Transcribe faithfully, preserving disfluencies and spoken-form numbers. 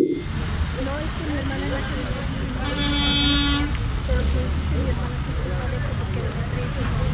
No, es que mi hermana es la que me dio mi hermana, pero pues dice mi hermana que es culpable porque quedó triste.